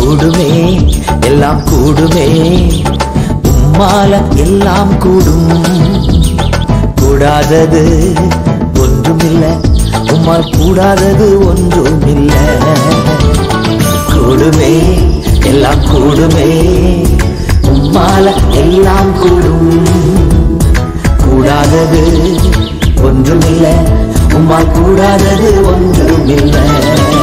கூடுமே எல்லாம் கூடுமே உம்மால எல்லாம் கூடும் கூடாதது ஒன்றுமில்ல உம்மால் கூடாதது ஒன்றுமில்ல கூடுமே எல்லாம் கூடுமே உம்மால எல்லாம் கூடும் கூடாதது ஒன்றுமில்ல உம்மால் கூடாதது ஒன்றுமில்ல